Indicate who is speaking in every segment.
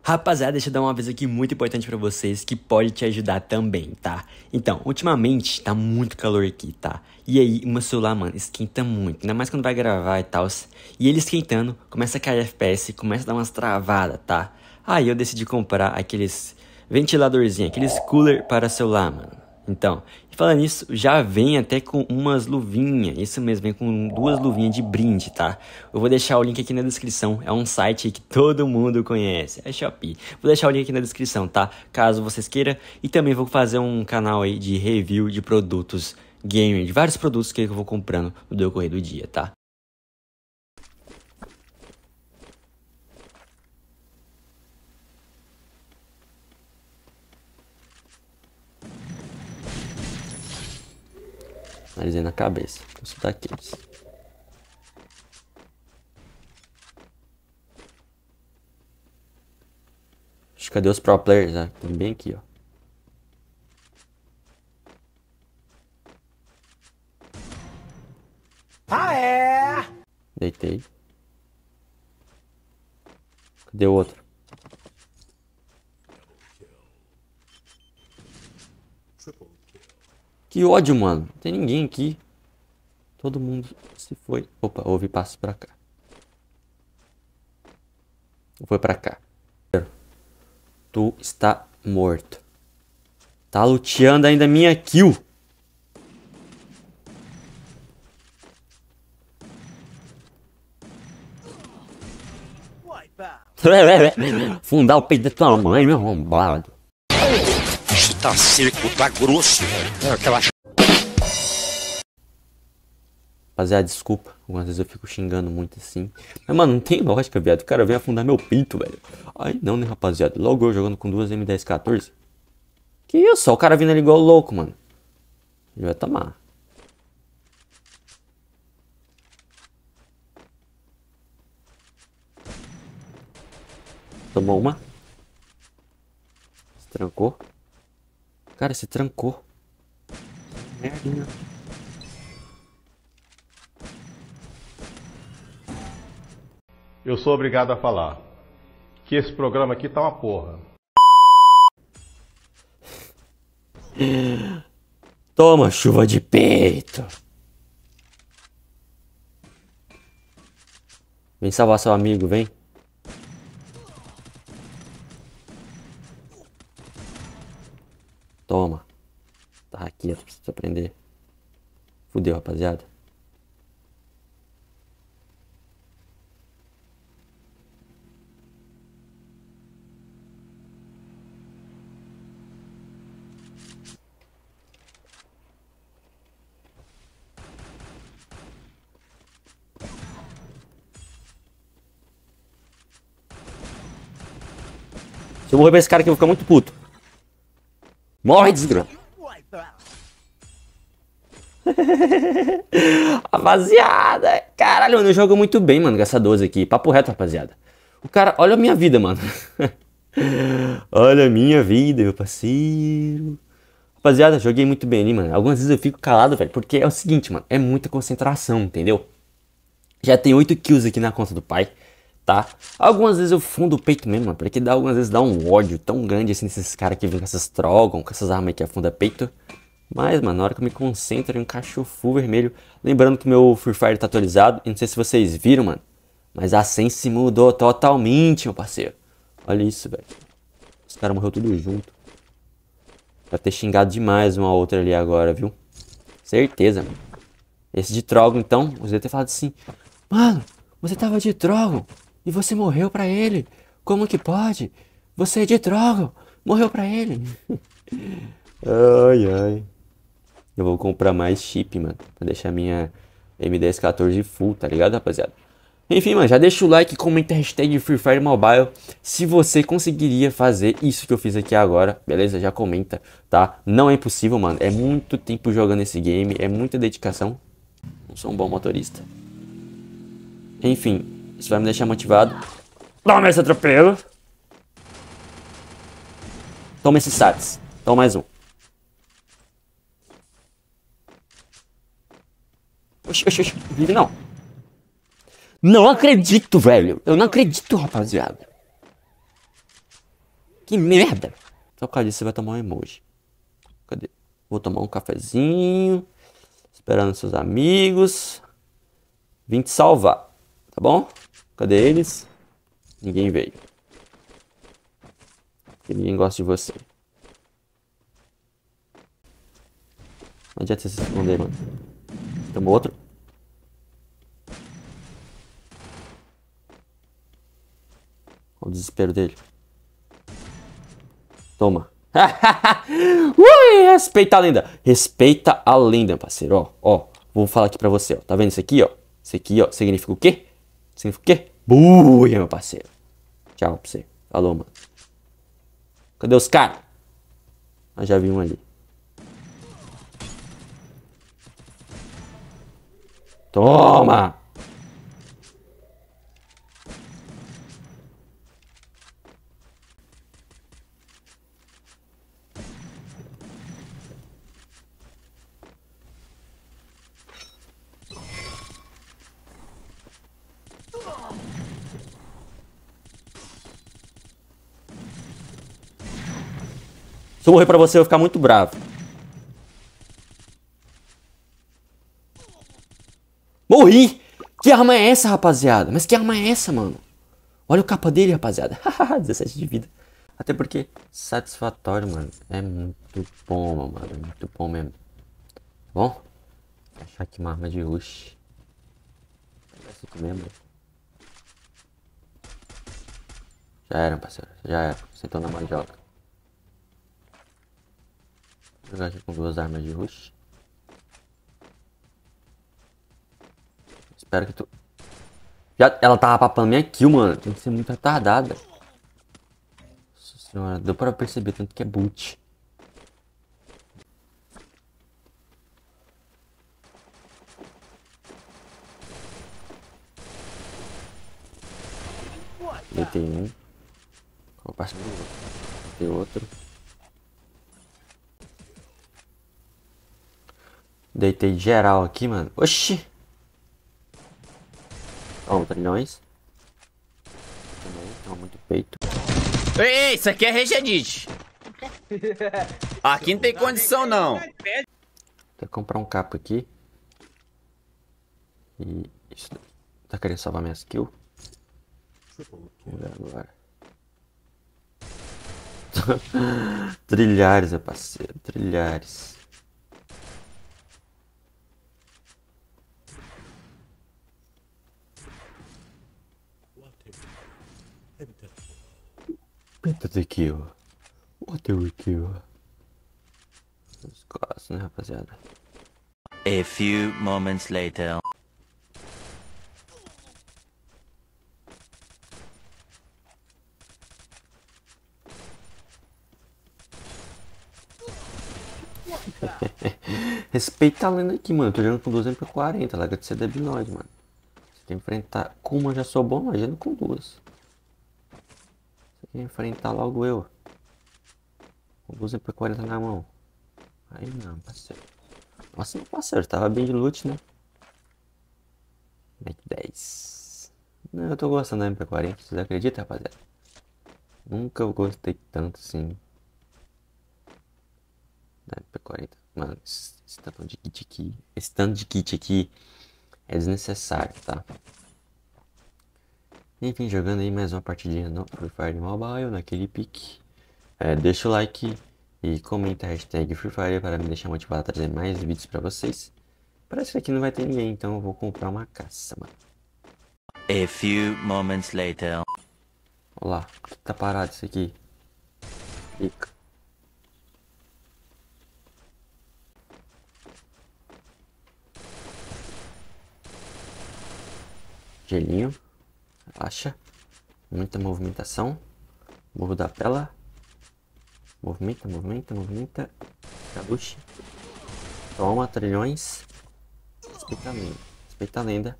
Speaker 1: Rapaziada, deixa eu dar um aviso aqui muito importante pra vocês que pode te ajudar também, tá? Então, ultimamente tá muito calor aqui, tá? E aí, o meu celular, mano, esquenta muito, ainda mais quando vai gravar e tal. E ele esquentando, começa a cair FPS, começa a dar umas travadas, tá? Aí eu decidi comprar aqueles ventiladorzinhos, aqueles cooler para celular, mano. Então, e falando nisso, já vem até com umas luvinhas, isso mesmo, vem com duas luvinhas de brinde, tá? Eu vou deixar o link aqui na descrição, é um site que todo mundo conhece, é Shopee. Vou deixar o link aqui na descrição, tá? Caso vocês queiram. E também vou fazer um canal aí de review de produtos gamer, de vários produtos que eu vou comprando no decorrer do dia, tá? Analisei na cabeça, vou soltar aqueles. Cadê os pro players, né? Tem bem aqui, ó.
Speaker 2: Ah, é?
Speaker 1: Deitei. Cadê o outro? Que ódio, mano. Não tem ninguém aqui. Todo mundo se foi. Opa, houve passos pra cá. Foi pra cá. Tu está morto. Tá luteando ainda minha kill. Fundar o peito da tua mãe, meu arrombado.
Speaker 3: Isso tá seco, tá grosso. É aquela.
Speaker 1: Rapaziada, desculpa. Algumas vezes eu fico xingando muito assim. Mas, mano, não tem lógica, viado. O cara vem afundar meu peito, velho. Ai, não, né, rapaziada. Logo eu jogando com duas M1014. Que isso? Ó, o cara vindo ali igual louco, mano. Ele vai tomar. Tomou uma. Se trancou. Cara, se trancou. Merda, né?
Speaker 4: Eu sou obrigado a falar que esse programa aqui tá uma porra.
Speaker 1: Toma, chuva de peito. Vem salvar seu amigo, vem. Toma. Tá aqui, precisa aprender. Fudeu, rapaziada. Se eu morrer pra esse cara aqui, eu vou ficar muito puto. Morre, desgraça. Rapaziada, caralho, mano, eu jogo muito bem, mano, com essa 12 aqui. Papo reto, rapaziada. O cara, olha a minha vida, mano. Olha a minha vida, meu parceiro. Rapaziada, joguei muito bem ali, mano. Algumas vezes eu fico calado, velho, porque é o seguinte, mano. É muita concentração, entendeu? Já tem 8 kills aqui na conta do pai, tá? Algumas vezes eu fundo o peito mesmo, mano, porque algumas vezes dá um ódio tão grande assim nesses caras que vêm com essas Trogon, com essas armas que afunda peito. Mas, mano, na hora que eu me concentro, eu encaixo full vermelho. Lembrando que meu Free Fire tá atualizado. E não sei se vocês viram, mano. Mas a sense mudou totalmente, meu parceiro. Olha isso, velho. Os caras morreram tudo junto. Vai ter xingado demais uma outra ali agora, viu? Certeza, mano. Esse de Trogon, então, você deve ter falado assim. Mano, você tava de Trogon e você morreu pra ele. Como que pode? Você é de Trogon. Morreu pra ele. Ai, ai. Eu vou comprar mais chip, mano. Pra deixar minha M1014 full, tá ligado, rapaziada? Enfim, mano, já deixa o like, comenta a hashtag Free Fire Mobile se você conseguiria fazer isso que eu fiz aqui agora, beleza? Já comenta, tá? Não é impossível, mano. É muito tempo jogando esse game, é muita dedicação. Não sou um bom motorista. Enfim, isso vai me deixar motivado. Toma esse atropelo. Toma esse sats. Toma mais um. Oxi, oxi, oxi. Vive não. Não acredito, velho. Eu não acredito, rapaziada. Que merda! Só por causa disso você vai tomar um emoji. Cadê? Vou tomar um cafezinho. Esperando seus amigos. Vim te salvar. Tá bom? Cadê eles? Ninguém veio. Porque ninguém gosta de você. Não adianta você se esconder, mano. Tomou outro? Olha o desespero dele. Toma. Ui, respeita a lenda. Respeita a lenda, parceiro. Ó, ó. Vou falar aqui pra você, ó. Tá vendo isso aqui, ó? Isso aqui, ó. Significa o quê? Significa o quê? Buia, meu parceiro. Tchau pra você. Falou, mano. Cadê os caras? Ah, já vi um ali. Toma! Se eu morrer pra você, eu vou ficar muito bravo. Morri! Que arma é essa, rapaziada? Mas que arma é essa, mano? Olha o capa dele, rapaziada. 17 de vida. Até porque satisfatório, mano. É muito bom, mano. É muito bom mesmo. Bom? Vou achar aqui uma arma de rush. Essa aqui mesmo. Já era, parceiro. Já era. Sentou na mandioca. Vou jogar aqui com 2 armas de rush. Espero que tu... Já, ela tava papando minha kill, mano. Tem que ser muito retardada. Nossa senhora, deu pra perceber tanto que é boot. Deitei um. Vou passar do outro. Tem outro. Deitei geral aqui, mano. Oxi! Toma, trilhões. Toma muito peito.
Speaker 5: Ei, isso aqui é Regedite. Aqui não tem condição, não.
Speaker 1: Vou comprar um capa aqui. E isso. Tá querendo salvar minhas kills? Vamos ver agora. Trilhares, meu parceiro. Trilhares. Pentakill. What the kill? Os costas, né, rapaziada?
Speaker 5: A few moments later.
Speaker 1: Respeita a lenda aqui, mano. Eu tô jogando com 2 MP40. Larga de ser debilóide, mano. Você tem que enfrentar. Com uma já sou bom, imagina com 2. Você tem que enfrentar logo eu. Com 2 MP40 na mão. Aí não, parceiro. Nossa, meu parceiro, tava bem de loot, né? Mac 10. Não, eu tô gostando da MP40, vocês acreditam, rapaziada? Nunca gostei tanto assim da MP40. Mano, esse tanto de kit aqui. Esse tanto de kit aqui é desnecessário, tá? Enfim, jogando aí mais uma partidinha no Free Fire Mobile, naquele pique. Deixa o like e comenta a hashtag Free Fire para me deixar motivado a trazer mais vídeos pra vocês. Parece que aqui não vai ter ninguém, então eu vou comprar uma caça, mano.
Speaker 5: A few moments later.
Speaker 1: Olha lá, por que tá parado isso aqui? Fica. Gelinho. Relaxa. Muita movimentação. Morro da tela. Movimenta, movimenta, movimenta. Cabuche. Toma, trilhões. Respeita a lenda. Respeita a lenda.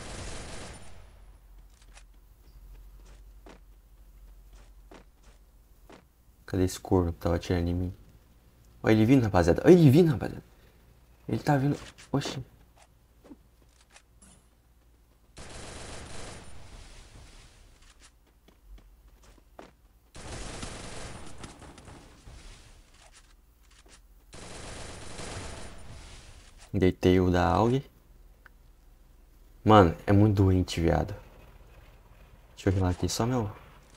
Speaker 1: Cadê esse corno que tava atirando em mim? Olha ele vindo, rapaziada. Olha ele vindo, rapaziada. Ele tá vindo. Oxi. Deitei o da AUG. Mano, é muito doente, viado. Deixa eu relar aqui só meu.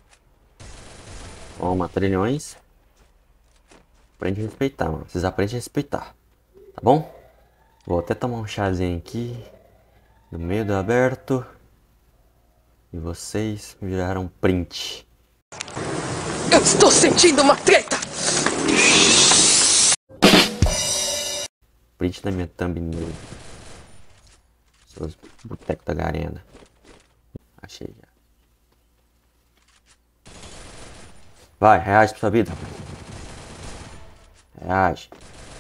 Speaker 1: Toma, trilhões. Aprende a respeitar, mano. Vocês aprendem a respeitar. Tá bom? Vou até tomar um chazinho aqui. No meio do aberto. E vocês viraram print.
Speaker 2: Eu estou sentindo uma treta!
Speaker 1: Print da minha thumbnail. Seus botecos da Garena. Achei já. Vai, reage pra sua vida. Reage.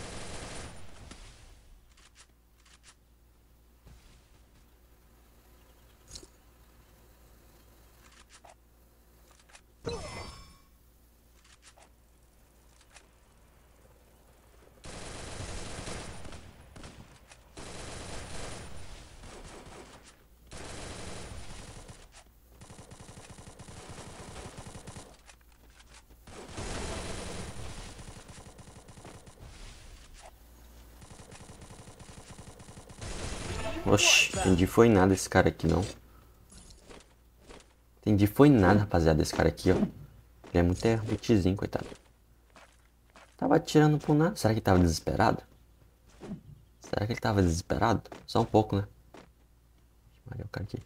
Speaker 1: Oxi, entendi foi nada esse cara aqui não. Entendi foi nada, rapaziada, esse cara aqui, ó. Ele é muito bitzinho, coitado. Tava atirando por nada. Será que ele tava desesperado? Será que ele tava desesperado? Só um pouco, né? Olha o cara aqui.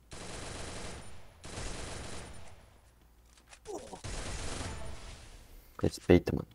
Speaker 1: Respeita, mano.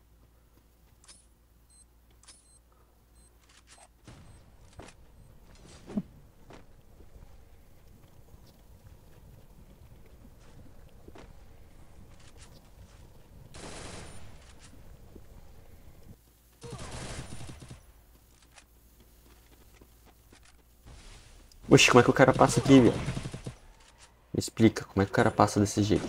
Speaker 1: Oxi, como é que o cara passa aqui, velho? Me explica, como é que o cara passa desse jeito?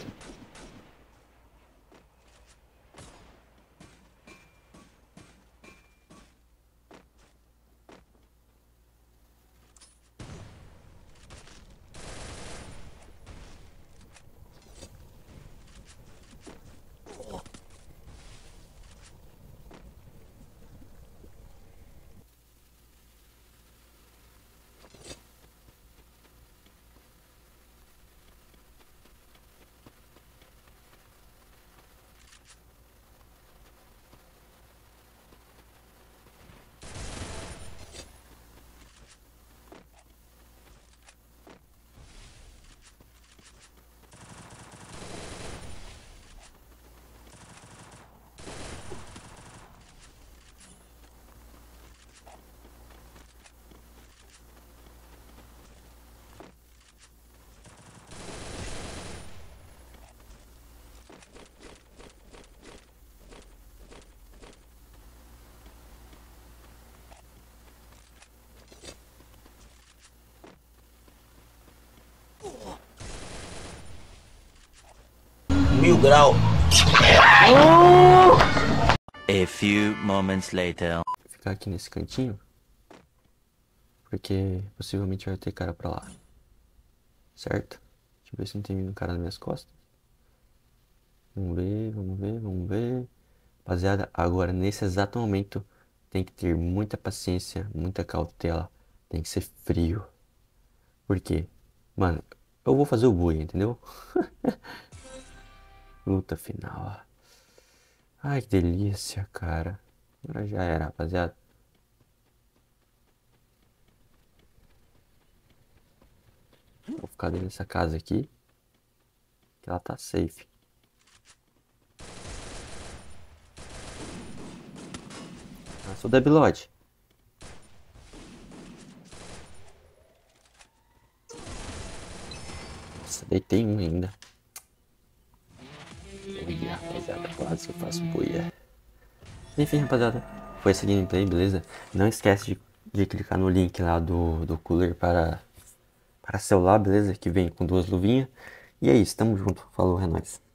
Speaker 3: Mil grau.
Speaker 5: A few moments later.
Speaker 1: Vou ficar aqui nesse cantinho. Porque possivelmente vai ter cara pra lá. Certo? Deixa eu ver se não tem vindo cara nas minhas costas. Vamos ver, vamos ver, vamos ver. Rapaziada, agora nesse exato momento tem que ter muita paciência, muita cautela. Tem que ser frio. Por quê? Mano, eu vou fazer o boi, entendeu? Luta final, ó. Ai, que delícia, cara. Agora já era, rapaziada. Vou ficar dentro dessa casa aqui. Que ela tá safe. Ah, sou debilote. Nossa, deitei um ainda. Uia, rapaziada, quase que eu faço buia. Enfim, rapaziada, foi essa gameplay, beleza? Não esquece de clicar no link lá do cooler para celular, beleza? Que vem com 2 luvinhas. E é isso, tamo junto. Falou, é nóis.